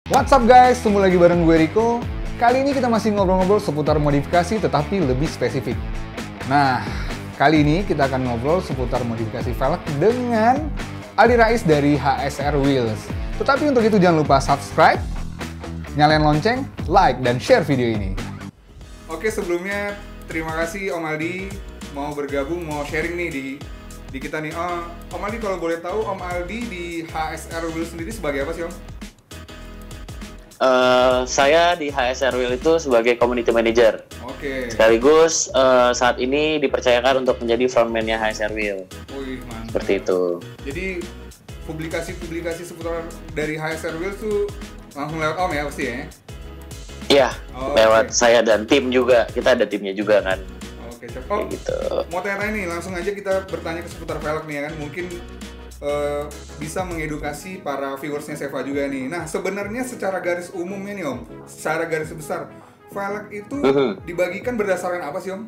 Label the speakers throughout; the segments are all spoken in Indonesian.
Speaker 1: What's up guys, ketemu lagi bareng gue Rico. Kali ini kita masih ngobrol-ngobrol seputar modifikasi tetapi lebih spesifik. Nah, kali ini kita akan ngobrol seputar modifikasi velg dengan Ali Rais dari HSR Wheels. Tetapi untuk itu jangan lupa subscribe, nyalain lonceng, like, dan share video ini. Oke, sebelumnya terima kasih Om Aldi mau bergabung, mau sharing nih di kita nih. Om Aldi, kalau boleh tahu Om Aldi di HSR Wheels sendiri sebagai apa sih Om?
Speaker 2: Saya di HSR Wheel itu sebagai community manager.
Speaker 1: Oke.
Speaker 2: Sekaligus saat ini dipercayakan untuk menjadi frontman-nya HSR Wheel.
Speaker 1: Wih, mantap.
Speaker 2: Seperti itu.
Speaker 1: Jadi publikasi-publikasi seputar dari HSR Wheel tuh langsung lewat Om ya pasti ya?
Speaker 2: Iya, lewat
Speaker 1: oke.
Speaker 2: saya dan tim juga. Kita ada timnya juga kan.
Speaker 1: Oke, cek.
Speaker 2: Kayak gitu.
Speaker 1: Mau tanya nih, langsung aja kita bertanya ke seputar velg nih ya kan. Mungkin bisa mengedukasi para viewersnya Seva juga nih. Nah, sebenarnya secara garis umumnya nih Om, secara garis besar, velg itu dibagikan berdasarkan apa sih Om?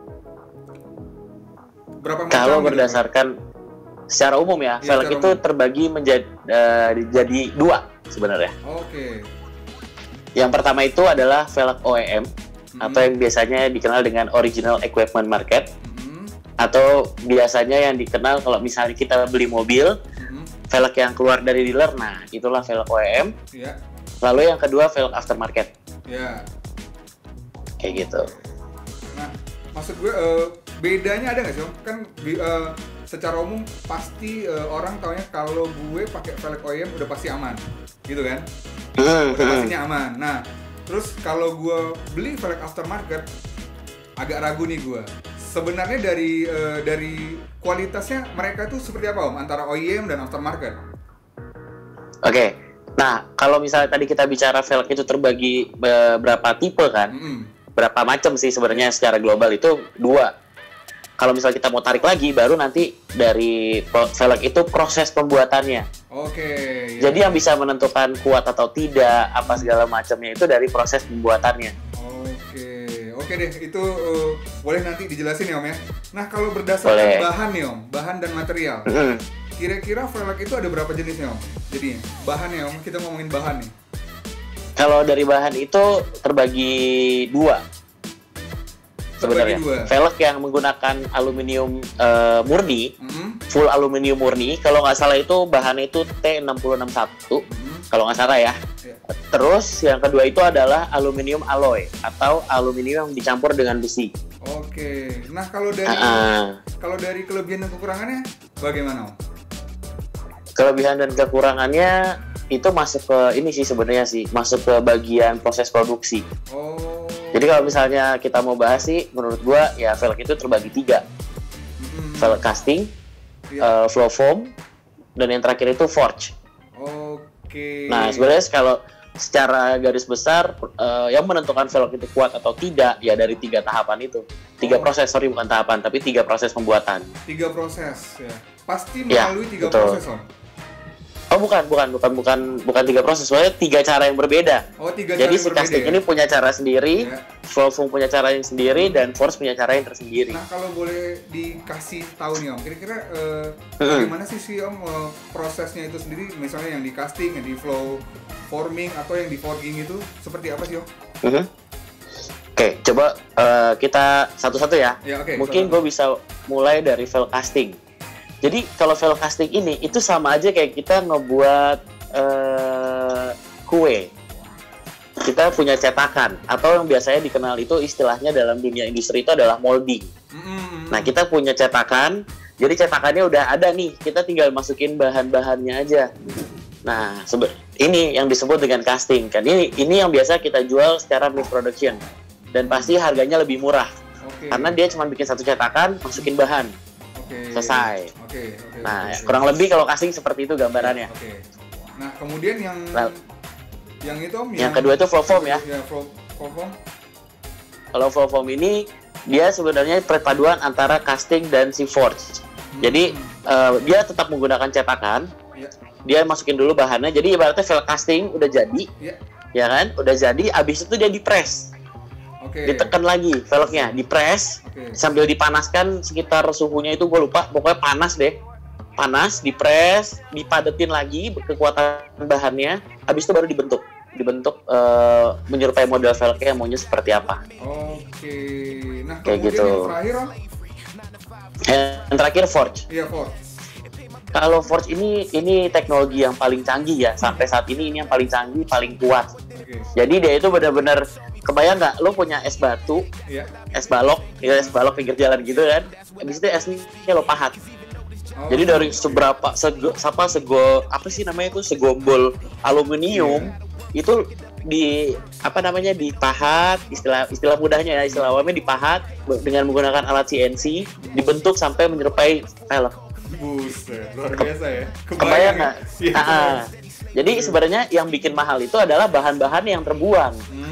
Speaker 1: Berapa macam?
Speaker 2: Kalau
Speaker 1: gitu,
Speaker 2: berdasarkan secara umum ya,
Speaker 1: Iya,
Speaker 2: velg
Speaker 1: secara
Speaker 2: itu
Speaker 1: umum.
Speaker 2: terbagi jadi dua sebenarnya.
Speaker 1: Oke.
Speaker 2: Yang pertama itu adalah velg OEM atau yang biasanya dikenal dengan Original Equipment Market. Atau biasanya yang dikenal kalau misalnya kita beli mobil, velg yang keluar dari dealer, nah itulah velg OEM.
Speaker 1: Iya.
Speaker 2: Lalu yang kedua velg aftermarket.
Speaker 1: Iya.
Speaker 2: Kayak gitu.
Speaker 1: Nah, maksud gue bedanya ada nggak sih Om? Kan secara umum pasti orang taunya kalau gue pakai velg OEM udah pasti aman, gitu kan? Udah pastinya aman. Nah, terus kalau gue beli velg aftermarket agak ragu nih gue. Sebenarnya dari kualitasnya mereka tuh seperti apa Om? Antara OEM dan aftermarket?
Speaker 2: Oke. Nah, kalau misalnya tadi kita bicara velg itu terbagi berapa tipe kan? Berapa macam sih sebenarnya secara global itu dua. Kalau misalnya kita mau tarik lagi, baru nanti dari velg itu proses pembuatannya.
Speaker 1: Oke.
Speaker 2: Jadi yang bisa menentukan kuat atau tidak, apa segala macamnya itu dari proses pembuatannya.
Speaker 1: Oke deh, itu boleh nanti dijelasin ya Om ya. Nah, kalau berdasarkan bahan nih Om, bahan dan material, kira-kira velg itu ada berapa jenisnya Om? Jadi bahannya Om, kita ngomongin bahan nih.
Speaker 2: Kalau dari bahan itu terbagi dua sebenarnya. Velg yang menggunakan aluminium murni, full aluminium murni, kalau nggak salah itu bahannya itu T661, kalau nggak salah ya. Terus yang kedua itu adalah aluminium alloy atau aluminium yang dicampur dengan besi.
Speaker 1: Oke. Nah, kalau dari kelebihan dan kekurangannya bagaimana Om?
Speaker 2: Kelebihan dan kekurangannya itu masuk ke ini sih sebenarnya sih, masuk ke bagian proses produksi. Jadi kalau misalnya kita mau bahas sih, menurut gua ya velg itu terbagi tiga. Velg casting, flow foam, dan yang terakhir itu forge.
Speaker 1: Oke.
Speaker 2: Nah, sebenarnya kalau secara garis besar yang menentukan velg itu kuat atau tidak ya dari tiga tahapan itu. Proses, bukan tahapan, tapi tiga proses pembuatan.
Speaker 1: Tiga proses ya. Pasti melalui tiga proses Om.
Speaker 2: Oh bukan tiga proses, soalnya tiga cara yang berbeda.
Speaker 1: Tiga
Speaker 2: Jadi
Speaker 1: cara
Speaker 2: si
Speaker 1: berbeda,
Speaker 2: casting
Speaker 1: ya?
Speaker 2: ini punya cara sendiri, flow foam punya cara yang sendiri, dan forge punya cara yang tersendiri.
Speaker 1: Nah, kalau boleh dikasih tahu nih Om, kira-kira bagaimana sih Om prosesnya itu sendiri, misalnya yang di casting, yang di flow forming, atau yang di forging itu seperti apa sih Om?
Speaker 2: Oke, coba kita satu-satu ya. Mungkin gue bisa mulai dari velg casting. Jadi kalau velg casting ini itu sama aja kayak kita ngebuat kue. Kita punya cetakan atau yang biasanya dikenal itu istilahnya dalam dunia industri itu adalah molding. Nah, kita punya cetakan. Jadi cetakannya udah ada nih, kita tinggal masukin bahan-bahannya aja. Nah, ini yang disebut dengan casting kan. Ini yang biasa kita jual secara mass production dan pasti harganya lebih murah. Karena dia cuma bikin satu cetakan, masukin bahan. Selesai. Nah, kurang lebih kalau casting seperti itu gambarannya.
Speaker 1: Nah, kemudian yang itu Om,
Speaker 2: yang kedua itu flow foam ya.
Speaker 1: Flow foam.
Speaker 2: Kalau flow foam ini dia sebenarnya perpaduan antara casting dan si forge. Jadi dia tetap menggunakan cetakan. Dia masukin dulu bahannya. Jadi ibaratnya velg casting udah jadi. Ya kan? Udah jadi, abis itu dia di-press. Ditekan lagi velgnya, di-press sambil dipanaskan sekitar suhunya itu gue lupa, pokoknya panas deh. Panas, di-press, dipadetin lagi kekuatan bahannya, habis itu baru dibentuk. dibentuk menyerupai model velgnya yang maunya seperti apa.
Speaker 1: Oke. Nah,
Speaker 2: kayak
Speaker 1: kemudian
Speaker 2: gitu.
Speaker 1: yang terakhir Om?
Speaker 2: Yang terakhir forge.
Speaker 1: Iya, forge.
Speaker 2: Kalau forge ini teknologi yang paling canggih ya, sampai saat ini yang paling canggih, paling kuat.
Speaker 1: Okay.
Speaker 2: Jadi dia itu benar-benar, kebayang nggak lo punya es batu, es balok, ya es balok pinggir jalan gitu kan, habis itu esnya lo pahat. Jadi dari segombol aluminium itu dipahat, istilah mudahnya ya, istilah awamnya dipahat dengan menggunakan alat CNC, dibentuk sampai menyerupai velg.
Speaker 1: Buset, luar biasa ya.
Speaker 2: Kebayang nggak? Jadi sebenarnya yang bikin mahal itu adalah bahan-bahan yang terbuang.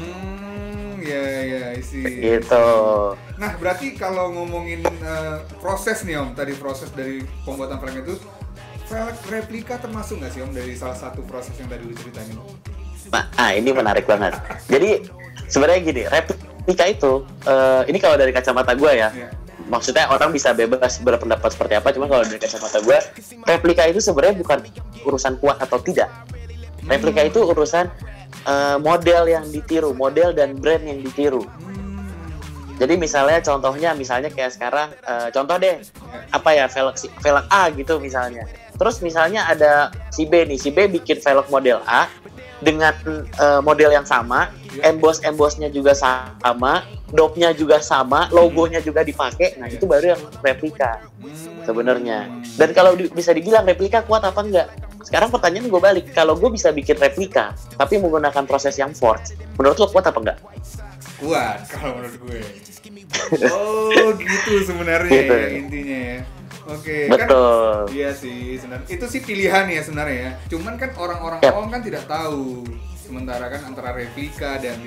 Speaker 1: Ya, isi.
Speaker 2: Gitu.
Speaker 1: Nah, berarti kalau ngomongin proses nih Om, tadi proses dari pembuatan velg itu, velg replika termasuk nggak sih Om dari salah satu proses yang tadi lu ceritain?
Speaker 2: Nah, ini menarik banget. Jadi sebenarnya gini, replika itu, ini kalau dari kacamata gue ya. Maksudnya orang bisa bebas berpendapat seperti apa, cuma kalau dari kacamata gue, replika itu sebenarnya bukan urusan kuat atau tidak. Replika itu urusan model yang ditiru, model dan brand yang ditiru. Jadi misalnya kayak sekarang, contoh deh, velg A gitu misalnya. Terus misalnya ada si B bikin velg model A dengan model yang sama, embossnya juga sama, dopnya juga sama, logonya juga dipakai. Nah, itu baru yang replika sebenarnya. Dan kalau bisa dibilang replika kuat apa enggak? Sekarang pertanyaan gue balik, kalau gue bisa bikin replika tapi menggunakan proses yang forge, menurut lo kuat apa enggak?
Speaker 1: Kuat kalau menurut gue. Oh gitu sebenarnya gitu. Ya, intinya ya. Oke,
Speaker 2: betul.
Speaker 1: Kan iya sih sebenarnya. Itu sih pilihan ya sebenarnya ya. Cuman kan orang-orang awam kan tidak tahu. Sementara kan antara replika dan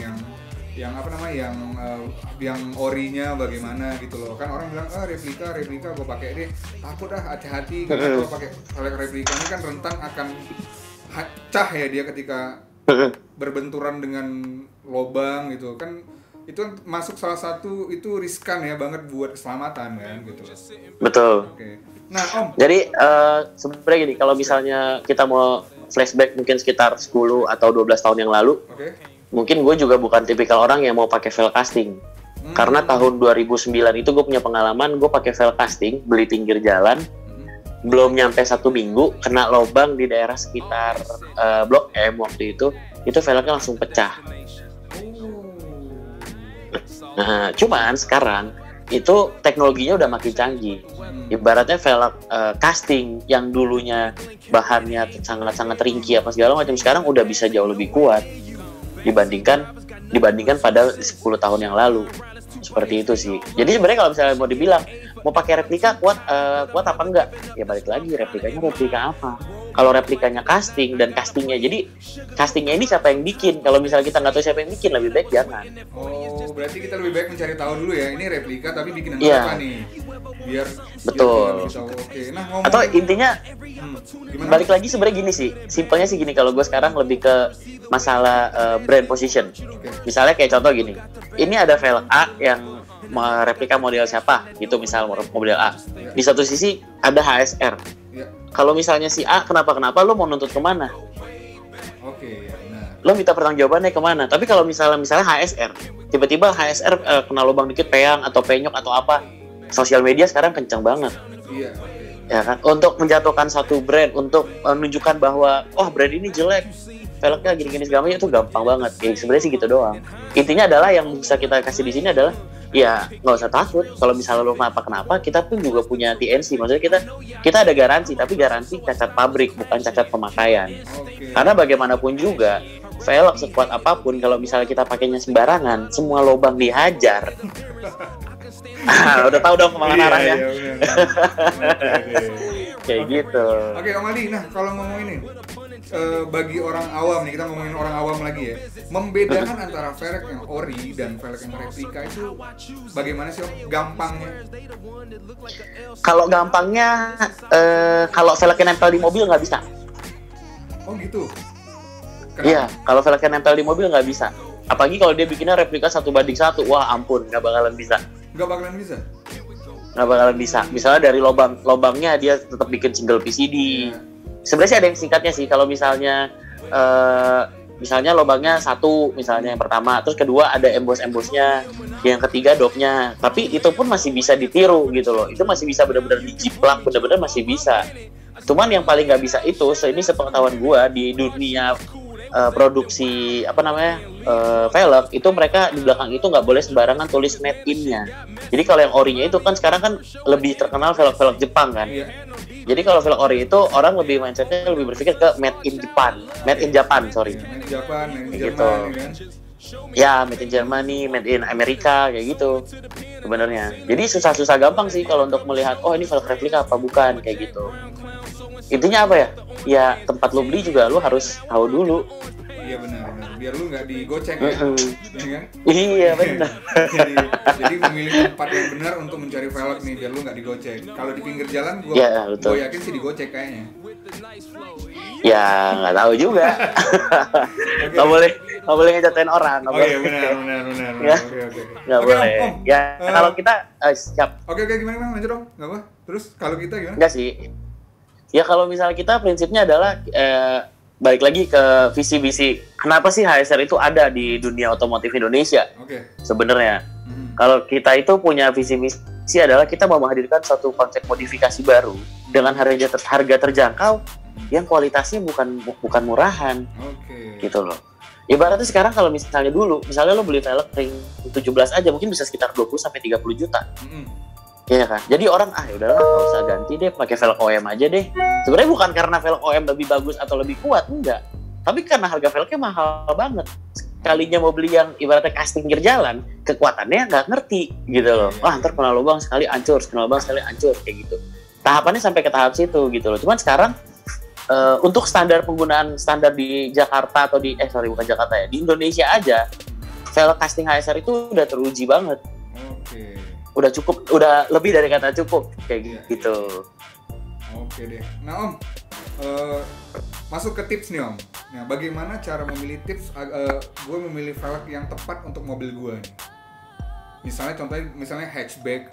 Speaker 1: yang orinya bagaimana gitu loh. Kan orang bilang replika gue pakai deh. Takut hati-hati karena kalau pakai velg replika ini kan rentan akan pecah ya dia ketika berbenturan dengan lobang gitu kan. Itu masuk salah satu itu riskan ya banget buat keselamatan kan gitu.
Speaker 2: Betul.
Speaker 1: Oke. Nah Om.
Speaker 2: Jadi sebenarnya gini, kalau misalnya kita mau flashback mungkin sekitar 10 atau 12 tahun yang lalu, mungkin gue juga bukan tipikal orang yang mau pakai velg casting. Karena tahun 2009 itu gue punya pengalaman, gue pakai velg casting, beli pinggir jalan, belum nyampe 1 minggu, kena lubang di daerah sekitar Blok M waktu itu velgnya langsung pecah. Nah, cuman sekarang itu teknologinya udah makin canggih. Ibaratnya velg casting yang dulunya bahannya sangat-sangat ringkih apa segala macam, sekarang udah bisa jauh lebih kuat dibandingkan pada 10 tahun yang lalu. Seperti itu sih. Jadi sebenarnya kalau misalnya mau dibilang mau pakai replika kuat apa enggak? Ya balik lagi, replika apa? Kalau replikanya casting dan castingnya, jadi castingnya ini siapa yang bikin? Kalau misalnya kita nggak tahu siapa yang bikin, lebih baik jangan.
Speaker 1: Oh, berarti kita lebih baik mencari tahu dulu ya. Ini replika tapi bikinan siapa nih? Biar
Speaker 2: betul.
Speaker 1: Oke. Nah,
Speaker 2: atau intinya balik lagi sebenarnya gini sih. Simpelnya sih gini, kalau gue sekarang lebih ke masalah brand position. Misalnya kayak contoh gini. Ini ada velg A yang replika model siapa gitu, misal model A. Di satu sisi ada HSR. Kalau misalnya si A kenapa lo mau nuntut kemana?
Speaker 1: Oke, nah.
Speaker 2: Lo minta pertanggungjawabannya kemana? Tapi kalau misalnya HSR, tiba-tiba HSR kena lubang dikit, peyang atau penyok atau apa, sosial media sekarang kencang banget.
Speaker 1: Iya.
Speaker 2: Ya kan, untuk menjatuhkan satu brand, untuk menunjukkan bahwa brand ini jelek, velgnya gini-gini segala macam, itu gampang banget. Ya sebenarnya sih gitu doang. Intinya adalah yang bisa kita kasih di sini adalah ya nggak usah takut. Kalau misalnya lo kenapa, kita pun juga punya TNC. Maksudnya kita ada garansi, tapi garansi cacat pabrik, bukan cacat pemakaian. Karena bagaimanapun juga velg sekuat apapun, kalau misalnya kita pakainya sembarangan, semua lubang dihajar. Udah tahu dong kemana arahnya. Kayak gitu.
Speaker 1: Oke, Om Aldi, nah kalau ngomong ini bagi orang awam nih, kita ngomongin orang awam lagi ya, membedakan antara velg yang ori dan velg yang replika itu bagaimana sih Om? Gampangnya?
Speaker 2: Kalau gampangnya, kalau velgnya nempel di mobil nggak bisa.
Speaker 1: Oh gitu?
Speaker 2: Iya, kalau velgnya nempel di mobil nggak bisa. Apalagi kalau dia bikinnya replika 1:1, wah ampun, nggak bakalan bisa. Nggak bakalan bisa. Misalnya dari lubangnya dia tetap bikin single PCD. Sebenarnya sih ada yang singkatnya sih. Kalau misalnya misalnya lubangnya satu, misalnya yang pertama, terus kedua ada embos-embosnya, yang ketiga dopnya. Tapi itu pun masih bisa ditiru gitu loh. Itu masih bisa benar-benar dijiplak, benar-benar masih bisa. Cuman yang paling nggak bisa itu, ini sepengetahuan gua di dunia produksi velg itu, mereka di belakang itu nggak boleh sembarangan tulis made in-nya. Jadi kalau yang orinya itu kan sekarang kan lebih terkenal velg-velg Jepang kan. Jadi kalau velg ori itu orang lebih mindsetnya lebih berpikir ke made in Japan, made in Japan, sorry.
Speaker 1: Made in Japan, made in
Speaker 2: gitu.
Speaker 1: Jerman, kan?
Speaker 2: Ya, made in Germany, made in Amerika kayak gitu sebenarnya. Jadi susah-susah gampang sih kalau untuk melihat ini velg replika apa bukan kayak gitu. Intinya apa ya? Ya tempat lo beli juga lo harus tahu dulu.
Speaker 1: Iya benar. Biar lu nggak digocek ya, kan?
Speaker 2: Iya benar.
Speaker 1: jadi memilih tempat yang benar untuk mencari velg nih, biar lu nggak digocek. Kalau di pinggir jalan, gue yakin sih digocek kayaknya.
Speaker 2: Ya nggak tahu juga. Nggak boleh ngejatain orang.
Speaker 1: Iya benar.
Speaker 2: Ya,
Speaker 1: Oke.
Speaker 2: Nggak boleh. Ya kalau kita siap.
Speaker 1: Oke, gimana lanjut dong? Nggak apa? Terus kalau kita gimana?
Speaker 2: Enggak sih. Ya kalau misalnya kita prinsipnya adalah balik lagi ke visi misi. Kenapa sih HSR itu ada di dunia otomotif Indonesia? Sebenarnya, kalau kita itu punya visi misi adalah kita mau menghadirkan suatu konsep modifikasi baru dengan harga terjangkau yang kualitasnya bukan murahan, gitu loh. Ibaratnya sekarang kalau misalnya lo beli velg ring 17 aja mungkin bisa sekitar 20-30 juta. Iya kan? Jadi orang yaudahlah nggak usah ganti deh, pakai velg OEM aja deh. Sebenarnya bukan karena velg OEM lebih bagus atau lebih kuat, enggak. Tapi karena harga velgnya mahal banget. Sekalinya mau beli yang ibaratnya casting pinggir jalan, kekuatannya nggak ngerti gitu loh. Ntar kena lubang sekali hancur, kayak gitu. Tahapannya sampai ke tahap situ gitu loh. Cuman sekarang untuk standar di Jakarta atau bukan Jakarta ya, di Indonesia aja velg casting HSR itu udah teruji banget. Udah cukup, udah lebih dari kata cukup kayak gitu.
Speaker 1: Oke deh. Nah Om, masuk ke tips nih Om. Nah, bagaimana cara memilih tips gue memilih velg yang tepat untuk mobil gue nih? Misalnya hatchback,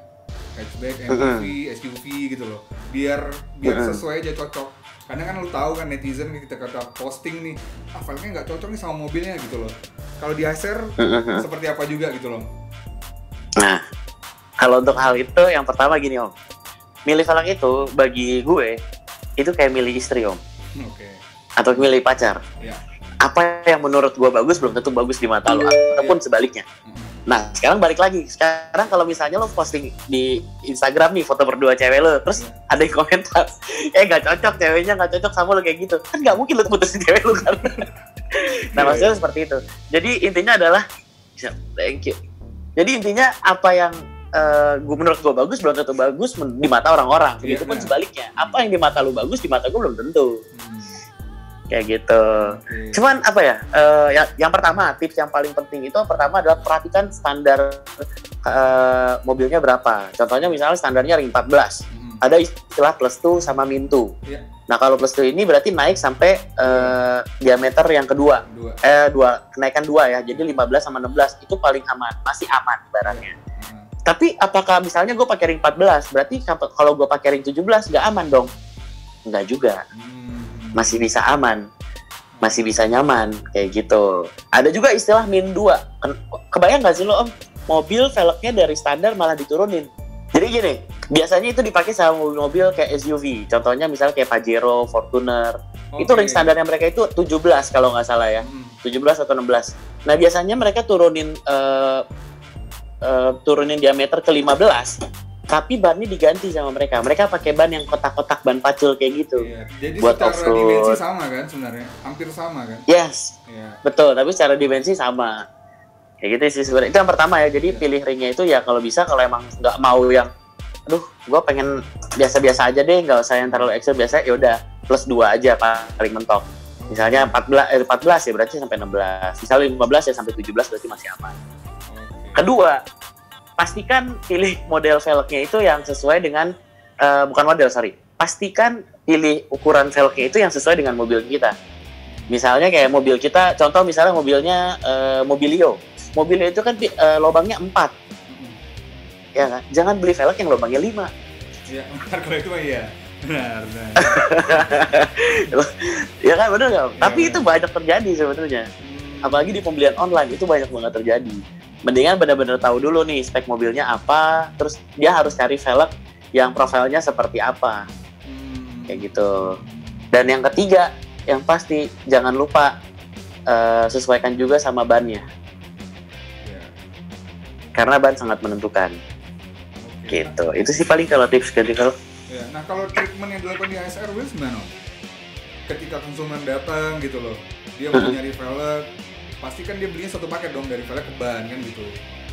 Speaker 1: MPV, SUV gitu loh. Biar sesuai aja, cocok. Karena kan lu tahu kan netizen kita kata posting nih, velgnya nggak cocok nih sama mobilnya gitu loh. Kalau di HSR seperti apa juga gitu loh.
Speaker 2: Nah, kalau untuk hal itu yang pertama gini Om, milih velg itu bagi gue itu kayak milih istri Om, atau milih pacar. Apa yang menurut gue bagus belum tentu bagus di mata lo, ataupun sebaliknya. Nah sekarang balik lagi, sekarang kalau misalnya lo posting di Instagram nih foto berdua cewek lo, terus ada yang komentar, nggak cocok ceweknya, nggak cocok sama lo kayak gitu, kan nggak mungkin lo putusin cewek lo kan. Nah maksudnya seperti itu. Jadi intinya adalah, thank you. Jadi intinya apa yang menurut gue bagus belum tentu bagus di mata orang-orang. Begitu pun sebaliknya. Apa yang di mata lu bagus di mata gue belum tentu. Kayak gitu. Cuman apa ya? Yang pertama, tips yang paling penting itu pertama adalah perhatikan standar mobilnya berapa. Contohnya misalnya standarnya ring 14. Ada istilah plus 2 sama min 2. Nah kalau plus 2 ini berarti naik sampai diameter yang kedua. Kenaikan 2 ya. Jadi 15 sama 16 itu paling aman, masih aman barangnya. Tapi apakah misalnya gue pakai ring 14, berarti kalau gue pakai ring 17 nggak aman dong? Nggak juga. Masih bisa aman, masih bisa nyaman, kayak gitu. Ada juga istilah min 2. Kebayang nggak sih lo Om, mobil velgnya dari standar malah diturunin. Jadi gini, biasanya itu dipakai sama mobil-mobil kayak SUV. Contohnya misalnya kayak Pajero, Fortuner. Itu ring standarnya mereka itu 17 kalau nggak salah ya. 17 atau 16. Nah biasanya mereka turunin diameter ke 15, tapi bannya diganti sama mereka. Mereka pakai ban yang kotak-kotak, ban pacul kayak gitu.
Speaker 1: Jadi
Speaker 2: buat
Speaker 1: secara
Speaker 2: off-road.
Speaker 1: dimensi sama kan sebenarnya? Hampir sama kan?
Speaker 2: Yes. Betul, tapi secara dimensi sama. Kayak gitu sih sebenarnya. Itu yang pertama ya. Jadi pilih ringnya itu ya kalau bisa, kalau emang nggak mau yang gue pengen biasa-biasa aja deh, nggak usah yang terlalu ekstrim, biasa ya udah plus 2 aja paling mentok. Misalnya 14 ya berarti sampai 16. Misalnya 15 ya sampai 17 berarti masih aman. Kedua, pastikan pilih model velgnya itu yang sesuai dengan pastikan pilih ukuran velgnya itu yang sesuai dengan mobil kita. Misalnya kayak mobil kita, contoh misalnya mobilnya Mobilio. Mobilio itu kan lubangnya 4. Ya kan? Jangan beli velg yang lubangnya 5.
Speaker 1: Iya, kalau itu mah iya. Benar.
Speaker 2: Ya kan, bener nggak? Tapi itu banyak terjadi sebenarnya. Apalagi di pembelian online itu banyak banget terjadi. Mendingan benar-benar tahu dulu nih spek mobilnya apa, terus dia harus cari velg yang profilnya seperti apa. Kayak gitu. Dan yang ketiga, yang pasti jangan lupa sesuaikan juga sama bannya. Karena ban sangat menentukan. Gitu. Itu sih paling kalau tips ganti velg.
Speaker 1: Ya, nah kalau treatment yang dilakukan di HSR Wheels gimana? Ketika konsumen datang gitu loh, dia mau nyari velg, pasti kan dia belinya satu paket dong dari velg ke ban kan gitu.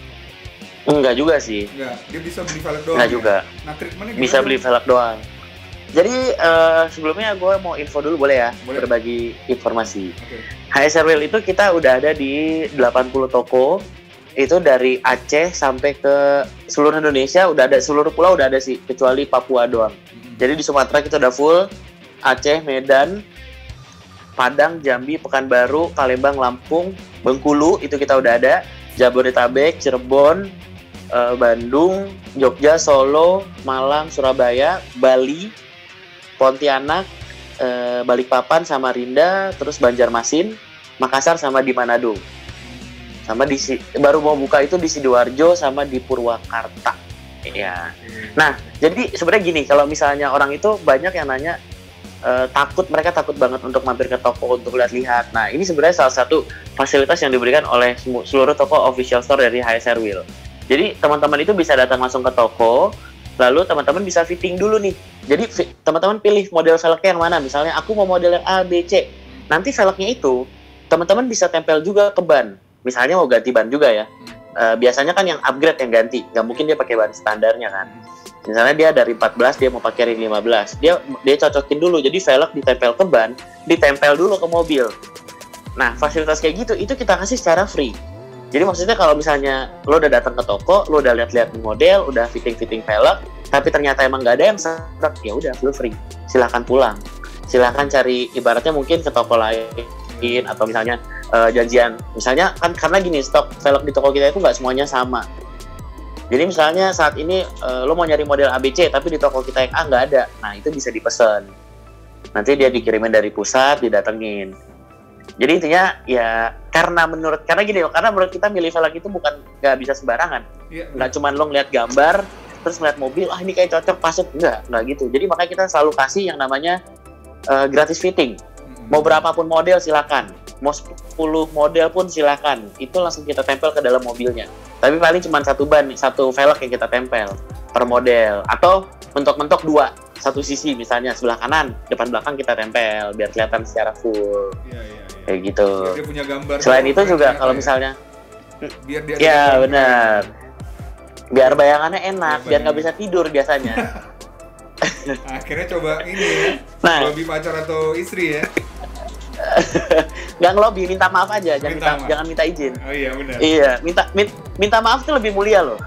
Speaker 2: Enggak juga sih.
Speaker 1: Enggak, dia bisa beli velg doang.
Speaker 2: Enggak juga.
Speaker 1: Nah treatmentnya gimana?
Speaker 2: Bisa beli velg doang. Jadi sebelumnya gue mau info dulu boleh ya? Boleh. Berbagi informasi. HSR Wheel itu kita udah ada di 80 toko. Itu dari Aceh sampai ke seluruh Indonesia udah ada, seluruh pulau udah ada sih, kecuali Papua doang. Jadi di Sumatera kita udah full, Aceh, Medan, Padang, Jambi, Pekanbaru, Palembang, Lampung, Bengkulu itu kita udah ada, Jabodetabek, Cirebon, Bandung, Jogja, Solo, Malang, Surabaya, Bali, Pontianak, Balikpapan, Samarinda, terus Banjarmasin, Makassar sama di Manado. Sama di baru mau buka itu di Sidoarjo sama di Purwakarta. Ya. Nah, jadi sebenarnya gini, kalau misalnya orang itu banyak yang nanya mereka takut banget untuk mampir ke toko untuk lihat-lihat. Nah, ini sebenarnya salah satu fasilitas yang diberikan oleh seluruh toko official store dari HSR Wheel. Jadi, teman-teman itu bisa datang langsung ke toko, lalu teman-teman bisa fitting dulu nih. Jadi, teman-teman pilih model velgnya yang mana. Misalnya, aku mau model yang A, B, C. Nanti velgnya itu, teman-teman bisa tempel juga ke ban. Misalnya mau ganti ban juga ya, biasanya kan yang upgrade yang ganti, nggak mungkin dia pakai ban standarnya kan. Misalnya dia dari 14 dia mau pakai ring 15, dia cocokin dulu, jadi velg ditempel ke ban, ditempel dulu ke mobil. Nah fasilitas kayak gitu itu kita kasih secara free. Jadi maksudnya kalau misalnya lo udah datang ke toko, lo udah lihat-lihat model, udah fitting velg, tapi ternyata emang nggak ada yang serak, ya udah full free, silahkan pulang, silahkan cari, ibaratnya mungkin ke toko lain atau misalnya janjian, misalnya kan karena gini, stok velg di toko kita itu nggak semuanya sama. Jadi misalnya saat ini lo mau nyari model ABC tapi di toko kita yang A nggak ada, nah itu bisa dipesan, nanti dia dikirimin dari pusat, didatengin. Jadi intinya ya karena menurut kita milih velg itu bukan nggak bisa sembarangan, nggak cuma lo ngeliat gambar terus ngeliat mobil, ini kayak cocok pasut, nggak gitu. Jadi makanya kita selalu kasih yang namanya gratis fitting. Mau berapapun model silakan, mau 10 model pun silakan, itu langsung kita tempel ke dalam mobilnya. Tapi paling cuma satu velg yang kita tempel per model, atau mentok-mentok 2, satu sisi misalnya sebelah kanan, depan belakang kita tempel biar kelihatan secara full. Kayak gitu.
Speaker 1: Biar dia punya gambar.
Speaker 2: Selain itu juga kalau misalnya, biar dia ya benar, biar bayangannya enak, biar nggak bisa tidur biasanya.
Speaker 1: Akhirnya coba ini ya, lobby pacar atau istri ya.
Speaker 2: Nggak ngelobi, minta maaf aja, jangan minta izin.
Speaker 1: Oh iya benar.
Speaker 2: Iya, minta maaf itu lebih mulia loh.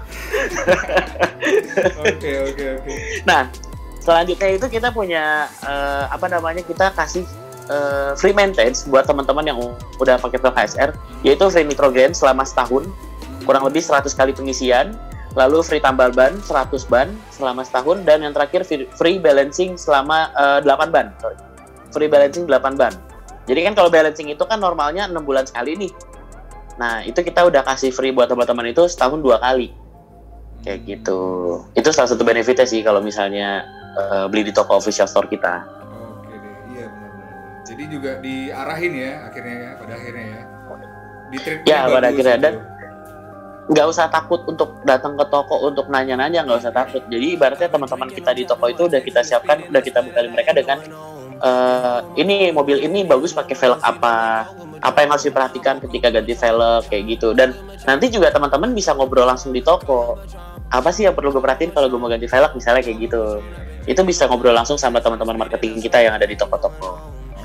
Speaker 1: Oke.
Speaker 2: Nah, selanjutnya itu kita punya kita kasih free maintenance buat teman-teman yang udah pakai velg HSR, yaitu free nitrogen selama setahun, kurang lebih 100 kali pengisian, lalu free tambal ban 100 ban selama setahun, dan yang terakhir free balancing selama 8 ban. Free balancing 8 ban. Jadi kan kalau balancing itu kan normalnya 6 bulan sekali nih. Nah, itu kita udah kasih free buat teman-teman itu setahun 2 kali. Kayak gitu. Itu salah satu benefitnya sih kalau misalnya beli di toko official store kita.
Speaker 1: Oke deh, iya benar-benar. Jadi juga diarahin ya pada akhirnya ya.
Speaker 2: Ya, pada akhirnya. Dan nggak usah takut untuk datang ke toko untuk nanya-nanya, nggak usah takut. Jadi ibaratnya teman-teman kita di toko itu udah kita siapkan, udah kita bekali mereka dengan ini mobil ini bagus pakai velg apa yang harus diperhatikan ketika ganti velg kayak gitu. Dan nanti juga teman-teman bisa ngobrol langsung di toko, apa sih yang perlu gue perhatiin kalau gue mau ganti velg misalnya kayak gitu. Itu bisa ngobrol langsung sama teman-teman marketing kita yang ada di toko-toko.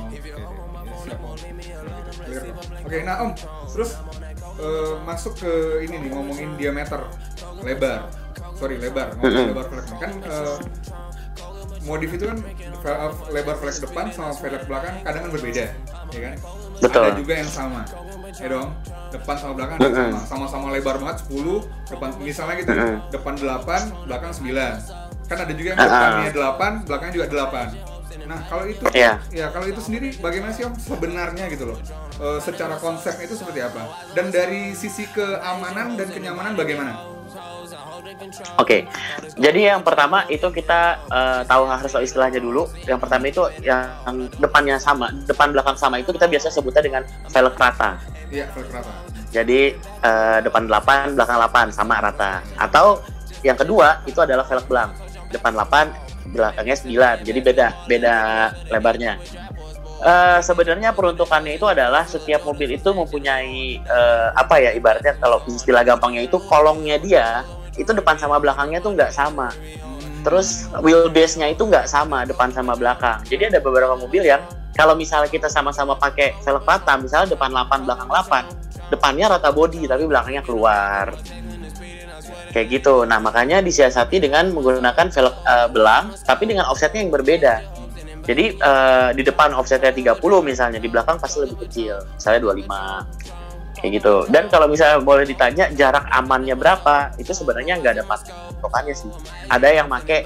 Speaker 1: Oke, nah Om, terus masuk ke ini nih, ngomongin diameter lebar ngomongin lebar velg kan. Modif itu kan lebar velg depan sama velg belakang kadang kan berbeda, ya kan?
Speaker 2: Betul.
Speaker 1: Ada juga yang sama, ya dong. Depan sama belakang sama lebar banget 10, depan misalnya gitu, depan 8, belakang 9, Kan ada juga yang depannya 8, belakangnya juga 8. Nah, kalau itu kalau itu sendiri bagaimana sih Om sebenarnya gitu loh? Secara konsepnya itu seperti apa? Dan dari sisi keamanan dan kenyamanan bagaimana?
Speaker 2: Oke, jadi yang pertama itu kita tahu harus istilahnya dulu. Yang pertama itu yang depannya sama, depan belakang sama itu kita biasa sebutnya dengan velg rata.
Speaker 1: Iya, velg rata.
Speaker 2: Jadi depan 8, belakang 8 sama rata. Atau yang kedua itu adalah velg belang. Depan 8, belakangnya 9. Jadi beda lebarnya. Sebenarnya peruntukannya itu adalah setiap mobil itu mempunyai ibaratnya kalau istilah gampangnya itu kolongnya dia itu depan sama belakangnya tuh nggak sama. Terus wheelbase-nya itu nggak sama depan sama belakang. Jadi ada beberapa mobil yang kalau misalnya kita sama-sama pakai velg rata, misalnya depan 8 belakang 8, depannya rata body tapi belakangnya keluar. Kayak gitu. Nah, makanya disiasati dengan menggunakan velg belang tapi dengan offsetnya yang berbeda. Jadi di depan offsetnya 30 misalnya, di belakang pasti lebih kecil, misalnya 25. Kayak gitu. Dan kalau misalnya boleh ditanya jarak amannya berapa, itu sebenarnya nggak ada patokannya sih. Ada yang make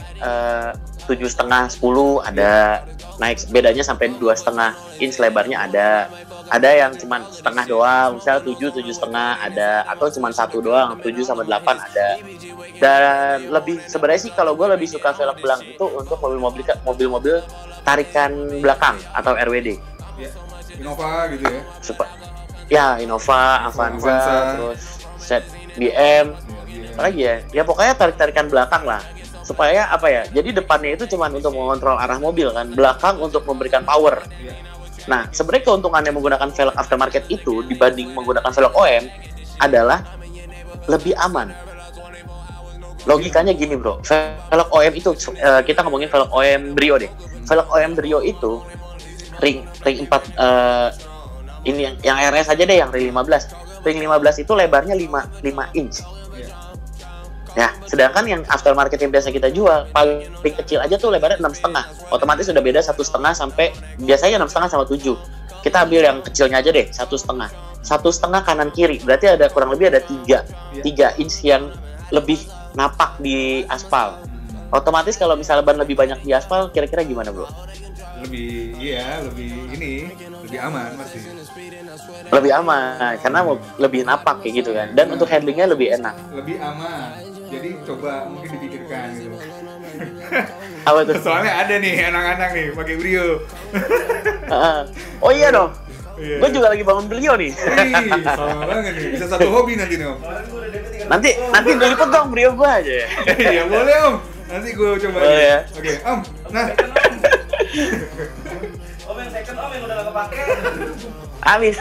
Speaker 2: 7,5, 10, ada naik bedanya sampai 2,5 inch lebarnya ada. Ada yang cuma setengah doang, misalnya 7,5 ada, atau cuma 1 doang, 7 sama 8 ada. Dan lebih sebenarnya sih kalau gue lebih suka velg belang itu untuk mobil-mobil tarikan belakang atau RWD.
Speaker 1: Ya, Innova gitu ya.
Speaker 2: Ya, Innova, Avanza, terus BM, apalagi ya. Ya pokoknya tarik-tarikan belakang lah. Supaya apa ya? Jadi depannya itu cuma untuk mengontrol arah mobil kan, belakang untuk memberikan power. Nah, sebenarnya keuntungannya menggunakan velg aftermarket itu dibanding menggunakan velg OEM adalah lebih aman. Logikanya gini bro, velg OEM itu kita ngomongin velg OEM Brio deh. Velg OEM Brio itu ring 4 ini yang RS aja deh, yang ring 15. Ring 15 itu lebarnya 5 inch. Ya, sedangkan yang aftermarket yang biasa kita jual paling kecil aja tuh lebarnya 6,5. Otomatis sudah beda 1,5 sampai biasanya 6,5 sama 7. Kita ambil yang kecilnya aja deh, 1,5. 1,5 kanan kiri. Berarti ada kurang lebih ada 3 inch yang lebih napak di aspal. Otomatis kalau misalnya ban lebih banyak di aspal, kira-kira gimana bro?
Speaker 1: Lebih aman pasti.
Speaker 2: Lebih aman karena lebih napak kayak gitu kan. Dan untuk handlingnya lebih enak.
Speaker 1: Lebih aman. Jadi coba mungkin dipikirkan gitu.
Speaker 2: Apa tuh?
Speaker 1: Soalnya ada nih anak-anak nih pakai Brio.
Speaker 2: Oh iya dong.
Speaker 1: Iya.
Speaker 2: Gue juga lagi bangun Brio nih.
Speaker 1: Sama banget nih. Bisa satu hobi nanti nih Om.
Speaker 2: Nanti diliput dong Brio gue aja.
Speaker 1: Iya boleh Om. Nanti gue coba aja.
Speaker 2: Ya.
Speaker 1: Oke Om. Nah.
Speaker 3: Om yang second Om yang udah gak kepake.
Speaker 2: Amin.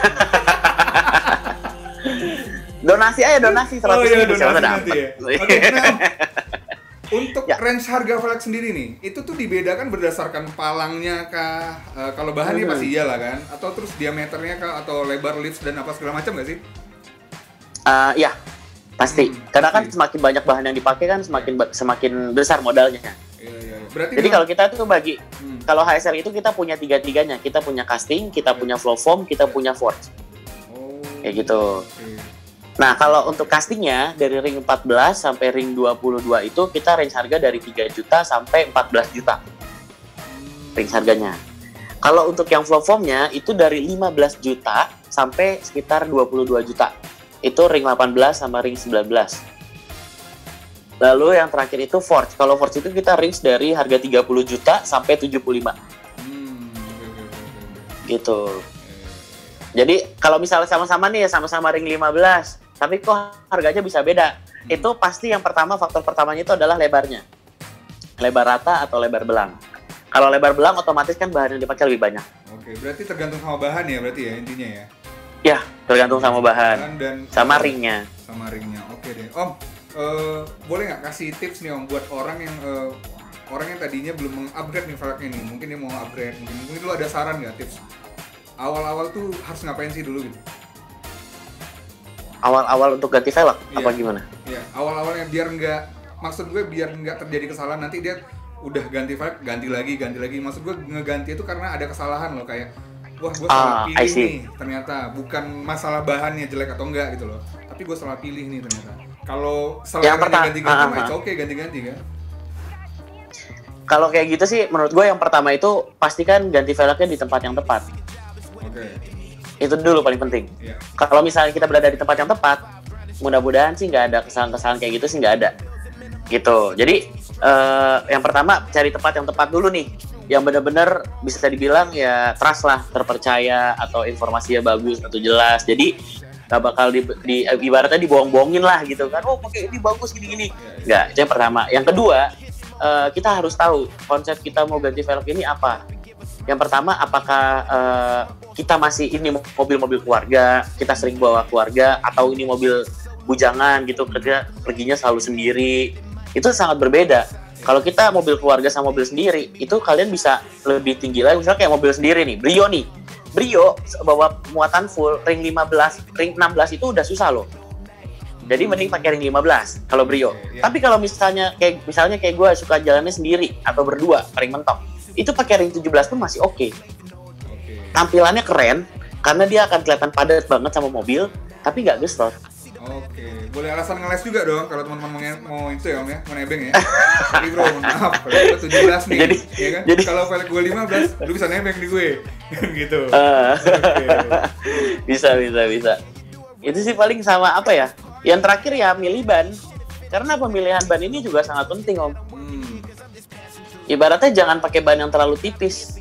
Speaker 2: Donasi 100 ribu siapa dapat.
Speaker 1: Ya. Oke, nah, untuk range harga velg sendiri nih, itu tuh dibedakan berdasarkan palangnya kah? Kalau bahannya pasti iyalah kan? Atau terus diameternya kah? Atau lebar lids dan apa segala macam nggak sih?
Speaker 2: Ya, pasti. Karena kan semakin banyak bahan yang dipakai kan semakin besar modalnya.
Speaker 1: Iya. Berarti
Speaker 2: jadi kalau kita tuh bagi, kalau HSR itu kita punya tiga-tiganya. Kita punya casting, kita punya flow foam, kita punya forge. Kayak gitu. Nah, kalau untuk castingnya dari ring 14 sampai ring 22 itu kita range harga dari 3 juta sampai 14 juta. Range harganya. Kalau untuk yang flow foamnya itu dari 15 juta sampai sekitar 22 juta. Itu ring 18 sama ring 19. Lalu yang terakhir itu forge. Kalau forge itu kita range dari harga 30 juta sampai 75. Gitu. Jadi kalau misalnya sama-sama nih, sama-sama ring 15, tapi kok harganya bisa beda. Itu pasti yang pertama, faktor pertamanya itu adalah lebarnya. Lebar rata atau lebar belang. Kalau lebar belang otomatis kan bahan yang dipakai lebih banyak.
Speaker 1: Oke, berarti tergantung sama bahan ya berarti ya intinya ya?
Speaker 2: Ya, tergantung sama bahan.
Speaker 1: Dan
Speaker 2: sama ringnya.
Speaker 1: Sama ringnya, oke deh. Om, boleh nggak kasih tips nih Om buat orang yang tadinya belum meng-upgrade nih velgnya nih. Mungkin dia mau upgrade, mungkin dulu ada saran nggak tips? Awal-awal tuh harus ngapain sih dulu gitu?
Speaker 2: Awal-awal untuk ganti velg apa gimana?
Speaker 1: Iya, awal-awalnya biar nggak terjadi kesalahan. Nanti dia udah ganti velg, ganti lagi. Maksud gue ngeganti itu karena ada kesalahan loh, kayak wah gue salah pilih nih ternyata. Bukan masalah bahannya jelek atau enggak gitu loh, tapi gue salah pilih nih ternyata. Kalau selera ganti-ganti mah oke ganti-ganti kan?
Speaker 2: Kalau kayak gitu sih, menurut gue yang pertama itu pastikan ganti velgnya di tempat yang tepat.
Speaker 1: Oke.
Speaker 2: Itu dulu paling penting.
Speaker 1: Iya.
Speaker 2: Kalau misalnya kita berada di tempat yang tepat, mudah-mudahan sih nggak ada kesalahan-kesalahan kayak gitu sih, nggak ada. Gitu. Jadi yang pertama cari tempat yang tepat dulu nih, yang benar-benar bisa dibilang ya trust lah, terpercaya, atau informasinya bagus atau jelas. Jadi nggak bakal di ibaratnya dibohong-bohongin lah gitu kan. Oh pakai ini bagus gini-gini. Nggak. Itu yang pertama. Yang kedua, kita harus tahu konsep kita mau ganti velg ini apa. Yang pertama, apakah kita masih ini mobil-mobil keluarga, kita sering bawa keluarga, atau ini mobil bujangan gitu, kerja perginya selalu sendiri. Itu sangat berbeda. Kalau kita mobil keluarga sama mobil sendiri, itu kalian bisa lebih tinggi lagi. Misalnya kayak mobil sendiri nih, Brio nih. Brio bawa muatan full, ring 15, ring 16 itu udah susah loh. Jadi mending pakai ring 15 kalau Brio. Tapi kalau misalnya kayak gue suka jalannya sendiri atau berdua, ring mentok, itu pakai ring 17 pun masih oke. Tampilannya keren karena dia akan kelihatan padat banget sama mobil, tapi nggak gesrot.
Speaker 1: Oke, boleh alasan ngeles juga dong kalau teman-teman mau itu ya Om ya, mau nebeng ya. Jadi bro, maaf, kalau gue 17 nih, ya kan? Kalau velg gue 15, lu bisa nebeng di gue, gitu.
Speaker 2: Bisa. Itu sih paling sama apa ya? Yang terakhir ya milih ban, karena pemilihan ban ini juga sangat penting Om. Ibaratnya jangan pakai ban yang terlalu tipis.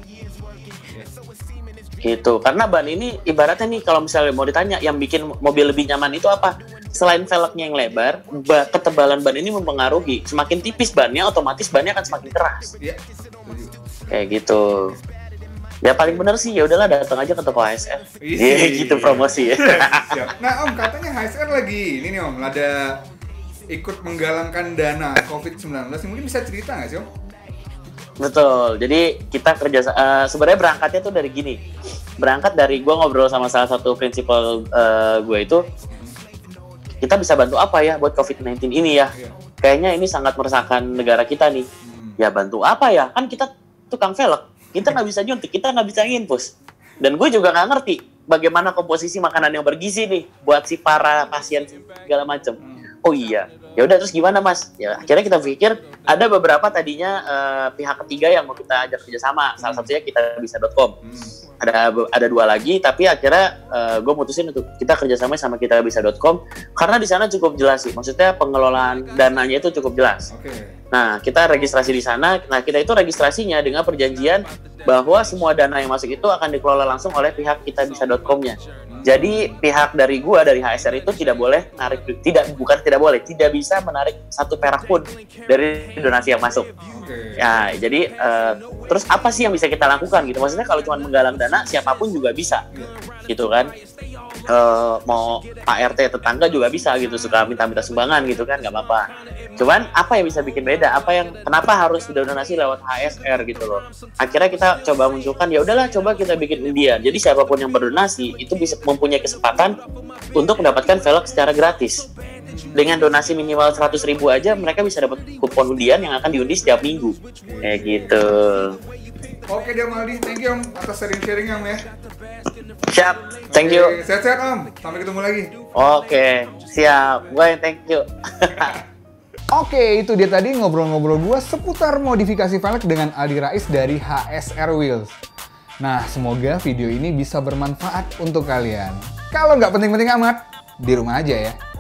Speaker 2: Gitu, karena ban ini ibaratnya nih kalau misalnya mau ditanya yang bikin mobil lebih nyaman itu apa? Selain velgnya yang lebar, ketebalan ban ini mempengaruhi. Semakin tipis bannya, otomatis bannya akan semakin keras.
Speaker 1: Iya.
Speaker 2: Kayak gitu. Ya paling bener sih ya udahlah datang aja ke toko HSR. Iya gitu promosi ya.
Speaker 1: Nah Om, katanya HSR lagi ini nih Om, ada ikut menggalangkan dana COVID-19. Mungkin bisa cerita nggak sih Om?
Speaker 2: Betul, jadi kita kerja sebenarnya berangkatnya tuh dari gini. Berangkat dari gue ngobrol sama salah satu prinsipal gue itu, kita bisa bantu apa ya buat COVID-19 ini ya. Kayaknya ini sangat meresahkan negara kita nih. Ya bantu apa ya, kan kita tukang velg, kita nggak bisa nyuntik, kita nggak bisa nginfus. Dan gue juga nggak ngerti bagaimana komposisi makanan yang bergizi nih buat si para pasien segala macam. Oh iya, ya udah terus gimana Mas? Ya akhirnya kita pikir ada beberapa tadinya pihak ketiga yang mau kita ajak kerjasama. Salah satunya kitabisa.com. Ada dua lagi, tapi akhirnya gue mutusin untuk kita kerjasama sama kitabisa.com karena di sana cukup jelas sih. Maksudnya pengelolaan dananya itu cukup jelas. Nah kita registrasi di sana. Nah kita itu registrasinya dengan perjanjian bahwa semua dana yang masuk itu akan dikelola langsung oleh pihak kitabisa.com-nya. Jadi pihak dari gua dari HSR itu tidak bisa menarik satu perak pun dari donasi yang masuk. Ya, jadi terus apa sih yang bisa kita lakukan gitu? Maksudnya kalau cuma menggalang dana siapapun juga bisa, gitu kan? Mau Pak RT tetangga juga bisa gitu, suka minta-minta sumbangan gitu kan, nggak apa-apa. Cuman apa yang bisa bikin beda? Kenapa harus donasi lewat HSR gitu loh? Akhirnya kita coba munculkan, ya udahlah coba kita bikin undian. Jadi siapapun yang berdonasi itu bisa mempunyai kesempatan untuk mendapatkan velg secara gratis. Dengan donasi minimal 100.000 aja mereka bisa dapat kupon undian yang akan diundi setiap minggu. Kayak gitu.
Speaker 1: Oke dia Maldi, thank you Om atas sharing-sharing Om ya.
Speaker 2: Siap, thank you.
Speaker 1: Sehat-sehat Om, sampai ketemu lagi.
Speaker 2: Oke, siap. Gue yang thank you.
Speaker 1: Oke, itu dia tadi ngobrol-ngobrol gue seputar modifikasi velg dengan Aldi Rais dari HSR Wheels. Nah, semoga video ini bisa bermanfaat untuk kalian. Kalau nggak penting-penting amat, di rumah aja ya.